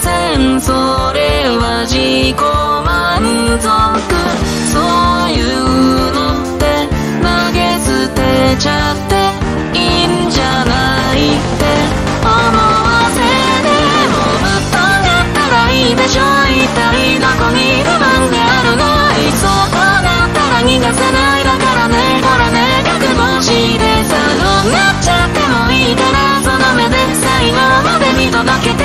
せん。それは自己満足。そういうのって投げ捨てちゃっていいんじゃないって思わせても、ぶっ飛んだったらいいでしょ。一体どこに不満があるの。いっそこうなったら逃がさないだからね。ほらね、覚悟してさ、どうなっちゃってもいいから、その目で最後まで見届けて